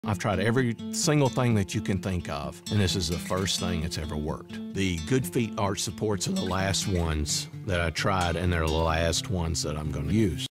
I've tried every single thing that you can think of, and this is the first thing that's ever worked. The Good Feet arch supports are the last ones that I tried, and they're the last ones that I'm going to use.